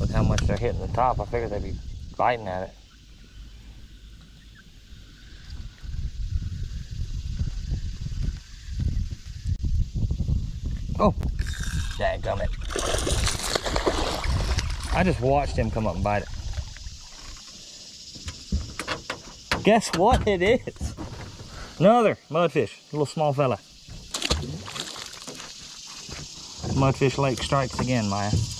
with how much they're hitting the top. I figured they'd be biting at it. Oh, dadgummit. I just watched him come up and bite it. Guess what it is? Another mudfish, a little small fella. Mudfish Lake strikes again, Maya.